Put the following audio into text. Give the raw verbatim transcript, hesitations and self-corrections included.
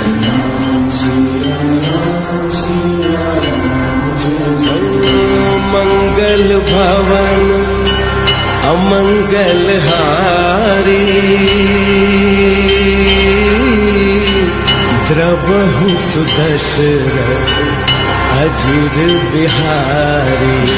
मंगल भवन अमंगल हारी, द्रवहु सुदशरथ अजिर बिहारी।